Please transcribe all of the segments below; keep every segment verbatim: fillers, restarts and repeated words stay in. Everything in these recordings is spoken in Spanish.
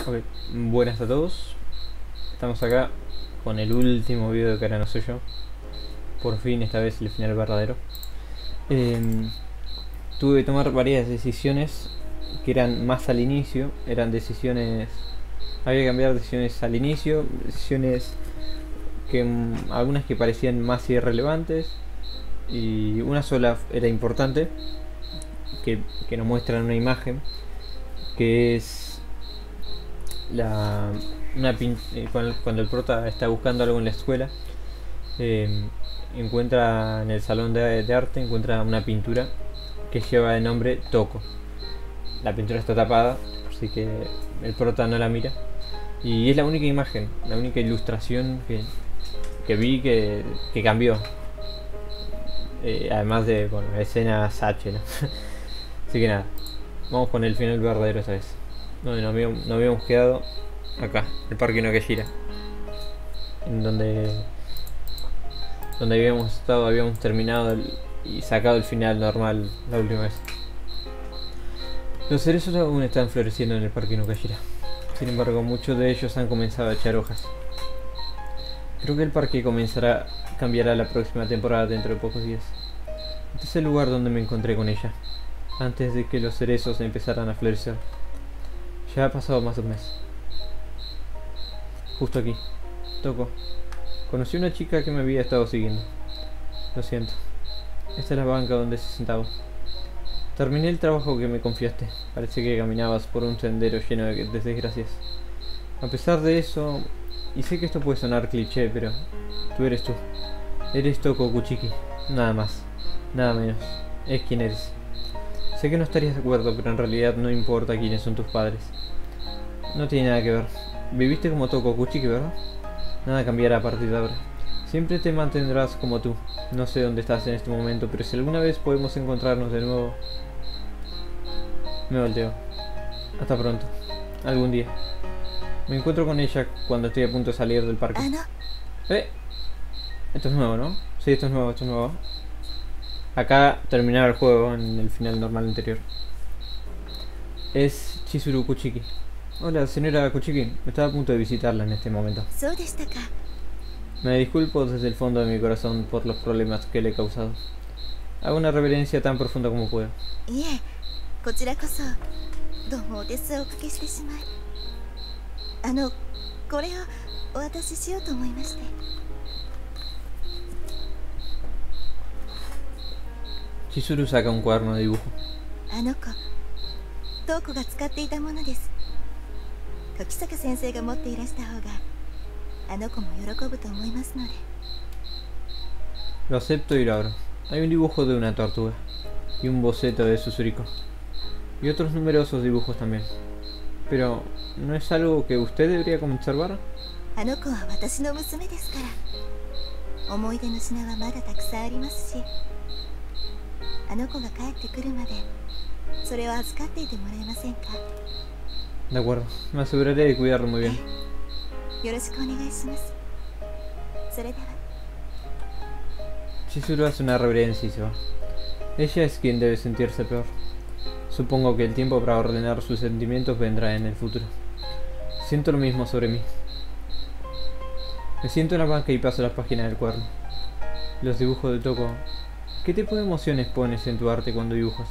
Ok, buenas a todos. Estamos acá con el último video de que ahora no soy yo. Por fin, esta vez el final verdadero. Eh, tuve que tomar varias decisiones que eran más al inicio. Eran decisiones... Había que cambiar decisiones al inicio. Decisiones que... mm, algunas que parecían más irrelevantes. Y una sola era importante. Que, que nos muestra en una imagen. Que es... La... Una pin eh, cuando, cuando el prota está buscando algo en la escuela, eh, encuentra en el salón de, de arte encuentra una pintura que lleva el nombre Toko. La pintura está tapada, así que el prota no la mira. Y es la única imagen, la única ilustración que, que vi que, que cambió. Eh, además de, bueno, escenas H, ¿no? Así que nada, vamos con el final verdadero esta vez. Donde nos habíamos, nos habíamos quedado acá, el Parque Inokashira, en donde donde habíamos estado, habíamos terminado el, y sacado el final normal la última vez. Los cerezos aún están floreciendo en el Parque Inokashira. Sin embargo, muchos de ellos han comenzado a echar hojas. Creo que el parque comenzará cambiará la próxima temporada dentro de pocos días. Este es el lugar donde me encontré con ella, antes de que los cerezos empezaran a florecer. Ya ha pasado más de un mes. Justo aquí, Toko. Conocí a una chica que me había estado siguiendo. Lo siento. Esta es la banca donde se sentaba. Terminé el trabajo que me confiaste. Parece que caminabas por un sendero lleno de desgracias. A pesar de eso, y sé que esto puede sonar cliché, pero tú eres tú. Eres Toko Kuchiki. Nada más. Nada menos. Es quien eres. Sé que no estarías de acuerdo, pero en realidad no importa quiénes son tus padres. No tiene nada que ver. Viviste como Toko Kuchiki, ¿verdad? Nada cambiará a partir de ahora. Siempre te mantendrás como tú. No sé dónde estás en este momento, pero si alguna vez podemos encontrarnos de nuevo... Me volteo. Hasta pronto. Algún día. Me encuentro con ella cuando estoy a punto de salir del parque. ¿Eh? Esto es nuevo, ¿no? Sí, esto es nuevo, esto es nuevo. Acá terminaba el juego en el final normal anterior. Es Chizuru Kuchiki. Hola, señora Kuchiki. Estaba a punto de visitarla en este momento. Me disculpo desde el fondo de mi corazón por los problemas que le he causado. Hago una reverencia tan profunda como puedo. Chizuru saca un cuaderno de dibujo. Lo acepto y lo abro. Hay un dibujo de una tortuga y un boceto de Susuriko y otros numerosos dibujos también. Pero, ¿no es algo que usted debería conservar? De acuerdo, me aseguraré de cuidarlo muy bien. Chizuru hace una reverencia y se va. Ella es quien debe sentirse peor. Supongo que el tiempo para ordenar sus sentimientos vendrá en el futuro. Siento lo mismo sobre mí. Me siento en la banca y paso las páginas del cuaderno. Los dibujos de Toko. ¿Qué tipo de emociones pones en tu arte cuando dibujas?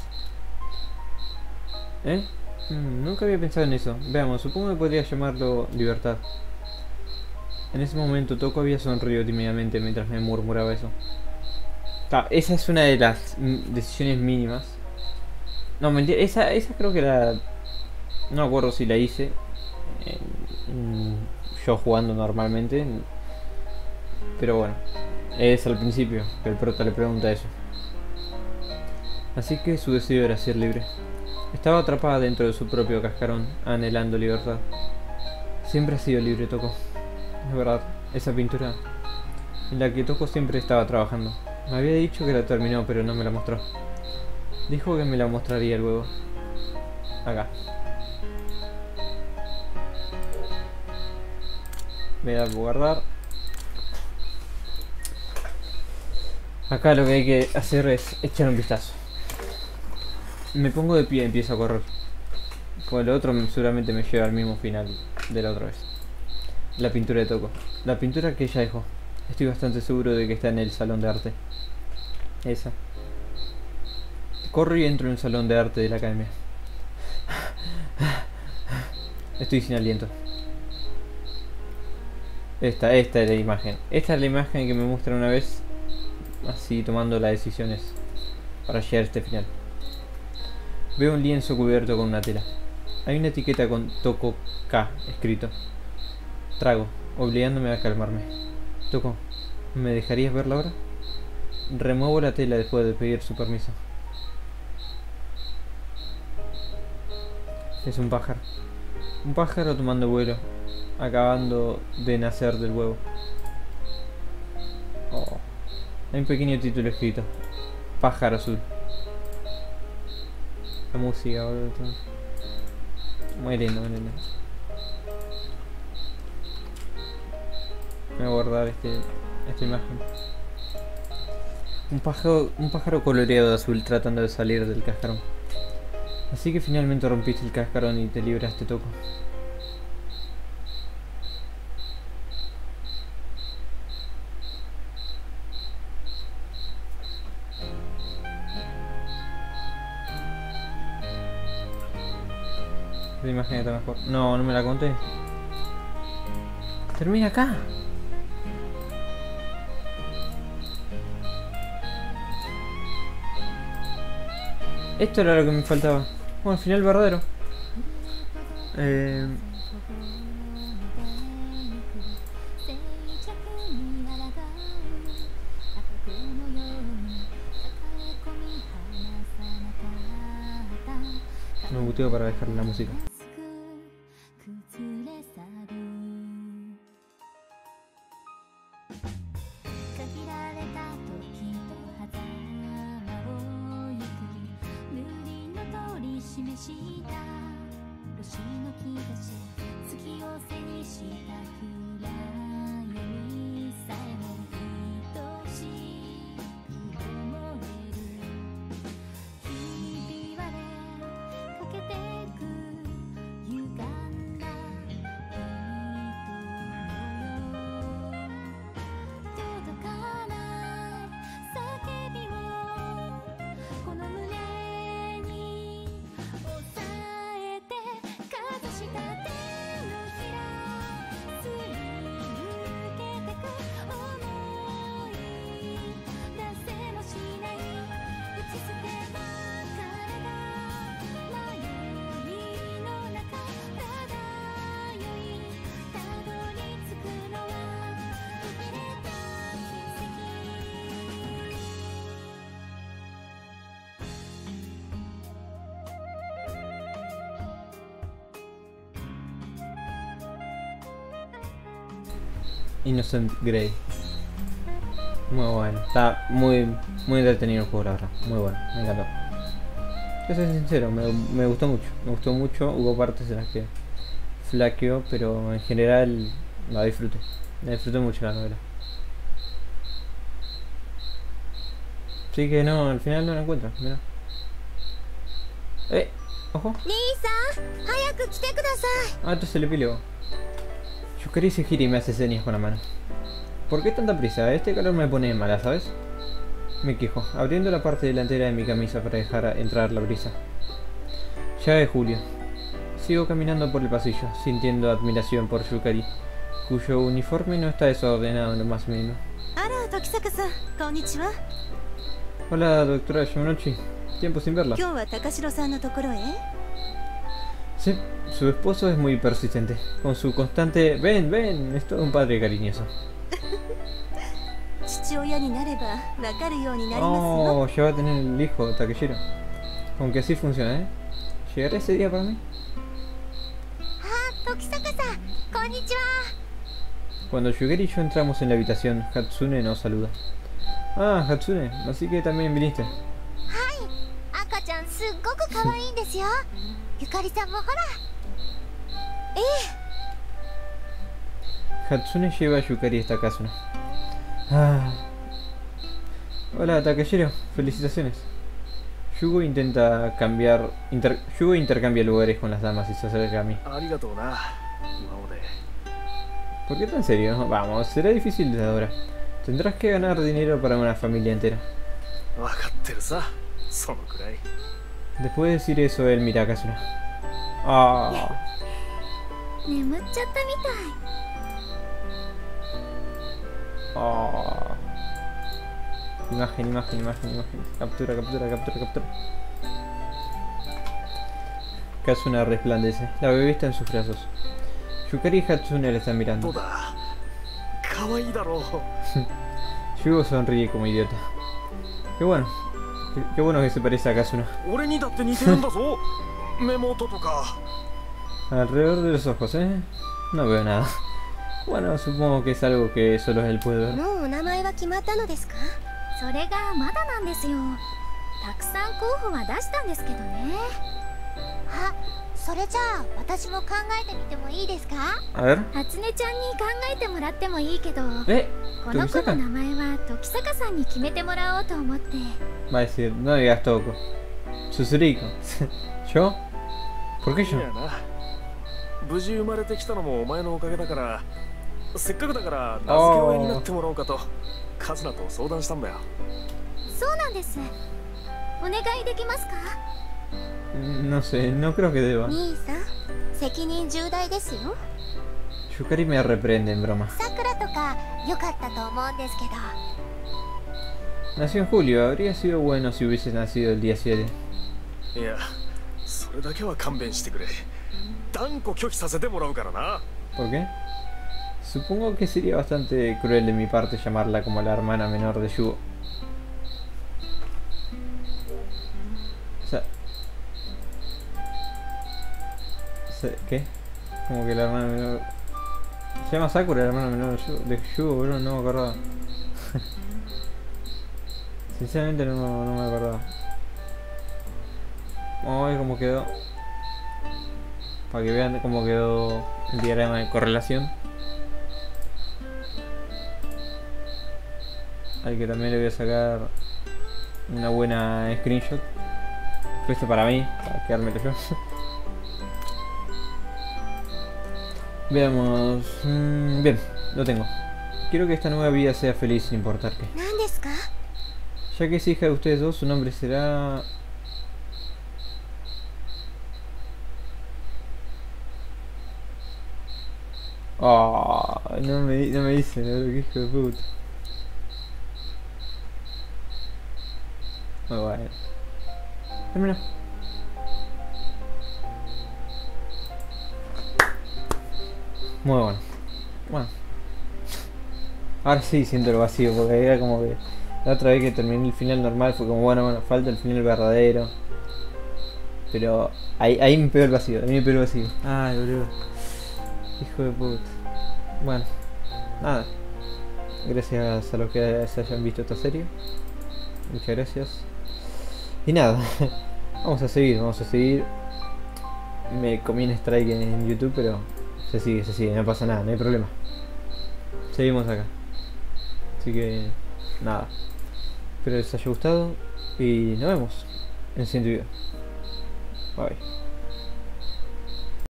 ¿Eh? Mm, nunca había pensado en eso. Veamos, supongo que podría llamarlo libertad. En ese momento Toko había sonreído tímidamente mientras me murmuraba eso. Ah, esa es una de las decisiones mínimas. No, mentira, esa, esa creo que era... No me acuerdo si la hice eh, yo jugando normalmente. Pero bueno, es al principio que el prota le pregunta eso. Así que su deseo era ser libre. Estaba atrapada dentro de su propio cascarón, anhelando libertad. Siempre ha sido libre, Toko. Es verdad, esa pintura en la que Toko siempre estaba trabajando. Me había dicho que la terminó, pero no me la mostró. Dijo que me la mostraría luego. Acá. Me da por guardar. Acá lo que hay que hacer es echar un vistazo. Me pongo de pie y empiezo a correr. Pues lo otro seguramente me lleva al mismo final de la otra vez. La pintura de Toko. La pintura que ella dejó. Estoy bastante seguro de que está en el salón de arte. Esa. Corro y entro en el salón de arte de la academia. Estoy sin aliento. Esta, esta es la imagen. Esta es la imagen que me muestran una vez. Así tomando las decisiones para llegar a este final. Veo un lienzo cubierto con una tela. Hay una etiqueta con Toko K escrito. Trago, obligándome a calmarme. Toko, ¿me dejarías verla ahora? Remuevo la tela después de pedir su permiso. Es un pájaro. Un pájaro tomando vuelo, acabando de nacer del huevo. Oh. Hay un pequeño título escrito. Pájaro azul. La música, boludo. Muy lindo, muy lindo. Voy a guardar este, esta imagen. Un pájaro, un pájaro coloreado de azul tratando de salir del cascarón. Así que finalmente rompiste el cascarón y te libraste, Toko. La imagen está mejor. No, no me la conté. Termina acá. Esto era lo que me faltaba. Bueno, al final verdadero. Eh... Me buteo para dejar la música. Innocent Grey. Muy bueno. Está muy muy entretenido el juego, la verdad. Muy bueno. Me encantó. Yo soy sincero, me, me gustó mucho. Me gustó mucho. Hubo partes en las que flaqueó, pero en general la disfruté. La disfruté mucho la novela. Sí que no, al final no la encuentro. Mira. Eh, ojo. Ah, esto es el epílogo. Yukari se gira y me hace señas con la mano. ¿Por qué tanta prisa? Este calor me pone mala, ¿sabes? Me quejo, abriendo la parte delantera de mi camisa para dejar entrar la brisa. Ya es julio. Sigo caminando por el pasillo, sintiendo admiración por Yukari, cuyo uniforme no está desordenado en lo más mínimo. Hola, doctora Shimonochi. Tiempo sin verla. Sí, su esposo es muy persistente, con su constante ven, ven, es todo un padre cariñoso. Oh, ya va a tener el hijo, Takeshiro. Aunque así funciona, ¿eh? ¿Llegará ese día para mí? Cuando Yukari y yo entramos en la habitación, Hatsune nos saluda. Ah, Hatsune, así que también viniste. Hatsune lleva a Yukari a esta casa. Ah. Hola, Takeshiro, felicitaciones. Yugo intenta cambiar. Inter, Yugo intercambia lugares con las damas y se acerca a mí. ¿Por qué tan serio? Vamos, será difícil desde ahora. Tendrás que ganar dinero para una familia entera. Después de decir eso, él mira a Kazuna. Ah. Ah. Imagen, imagen, imagen, imagen. Captura, captura, captura, captura. Kazuna resplandece. La bebé está en sus brazos. Yukari y Hatsune le están mirando. Yugo sonríe como idiota. Qué bueno. Qué, qué bueno que se parece a Kazuna. Alrededor de los ojos, ¿eh? No veo nada. Bueno, supongo que es algo que solo él puede ver. A ver. ¿Eh? ¿Tokisaka? Va a decir, no digas Toko. Tsusuriko. ¿Yo? ¿Por qué yo? Oh. No sé, no creo que deba. Yukari me reprende en broma. Nació en julio, habría sido bueno si hubiese nacido el día siete. ¿Por qué? Supongo que sería bastante cruel de mi parte llamarla como la hermana menor de Yugo. O sea... ¿Qué? Como que la hermana menor... Se llama Sakura, la hermana menor de Yugo, de Yugo, bro, no me acordaba. Sinceramente no, no me acordaba. Vamos a ver cómo quedó. Para que vean cómo quedó el diagrama de correlación. Al que también le voy a sacar una buena screenshot. Esto para mí, para quedármelo yo. Veamos. Mm, bien, lo tengo. Quiero que esta nueva vida sea feliz sin importar qué. Ya que es hija de ustedes dos, su nombre será... Oh, no me, no me dicen, que hijo de puta. Muy bueno. Termina. Muy bueno. Bueno. Ahora sí siento el vacío, porque era como que la otra vez que terminé el final normal fue como, bueno, bueno, falta el final verdadero. Pero ahí, ahí me pegó el vacío, ahí me pegó el vacío. Ay, boludo. Hijo de puta. Bueno, nada. Gracias a los que se hayan visto esta serie. Muchas gracias. Y nada, vamos a seguir, vamos a seguir. Me comí un strike en YouTube, pero se sigue, se sigue, no pasa nada, no hay problema. Seguimos acá. Así que, nada. Espero les haya gustado y nos vemos en el siguiente video. Bye.